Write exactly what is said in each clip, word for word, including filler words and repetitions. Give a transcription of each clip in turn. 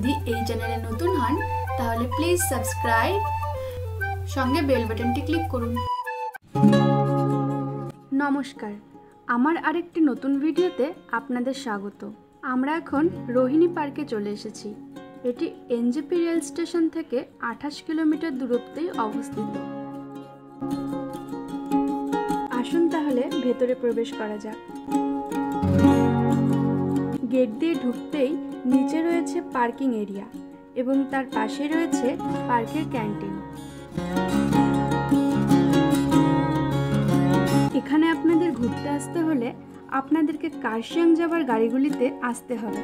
যদি এই চ্যানেলে নতুন হন তাহলে প্লিজ সাবস্ক্রাইব সঙ্গে বেল বাটনটি ক্লিক করুন। নমস্কার, আমার আরেকটি নতুন ভিডিওতে আপনাদের স্বাগত। আমরা এখন রোহিণী পার্কে চলে এসেছি। এটি এনজেপি রেল স্টেশন থেকে আঠাশ কিলোমিটার দূরত্বেই অবস্থিত। আসুন তাহলে ভেতরে প্রবেশ করা যাক। গেট দিয়ে ঢুকতেই নিচে রয়েছে পার্কিং এরিয়া এবং তার পাশে রয়েছে পার্কের ক্যান্টিন। এখানে আপনাদের ঘুরতে আসতে হলে আপনাদেরকে কার্শিয়াং যাবার গাড়িগুলিতে আসতে হবে।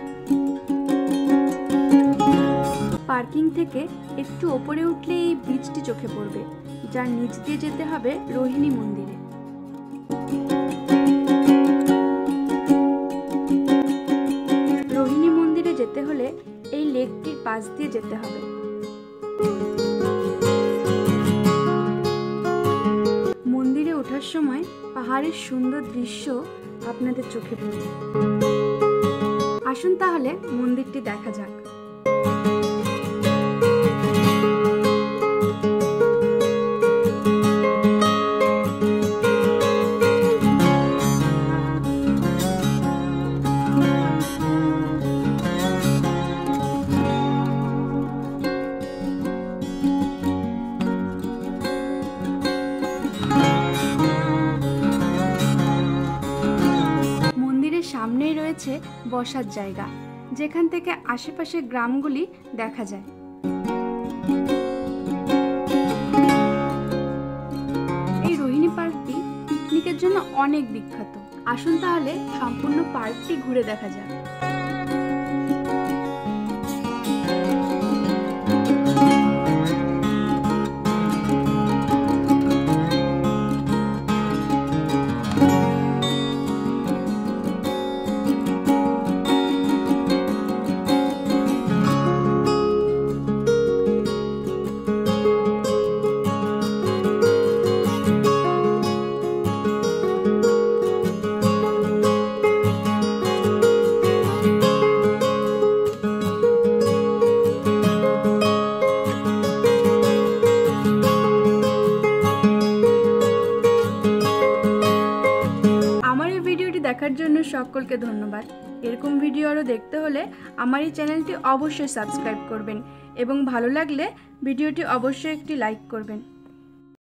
পার্কিং থেকে একটু ওপরে উঠলে এই ব্রিজটি চোখে পড়বে, যার নিচ দিয়ে যেতে হবে রোহিণী মন্দিরে। রোহিণী মন্দিরে যেতে হলে এই লেকটির পাশ দিয়ে যেতে হবে। মন্দিরে ওঠার সময় পাহাড়ের সুন্দর দৃশ্য আপনাদের চোখে পড়বে। আসুন তাহলে মন্দিরটি দেখা যাক। সামনেই রয়েছে বসার জায়গা, যেখান থেকে আশেপাশের গ্রামগুলি দেখা যায়। এই রোহিণী পার্কটি পিকনিকের জন্য অনেক বিখ্যাত। আসুন তাহলে সম্পূর্ণ পার্কটি ঘুরে দেখা যাক। দেখার জন্য সকলকে ধন্যবাদ। এরকম ভিডিও আরও দেখতে হলে আমার এই চ্যানেলটি অবশ্যই সাবস্ক্রাইব করবেন এবং ভালো লাগলে ভিডিওটি অবশ্যই একটি লাইক করবেন।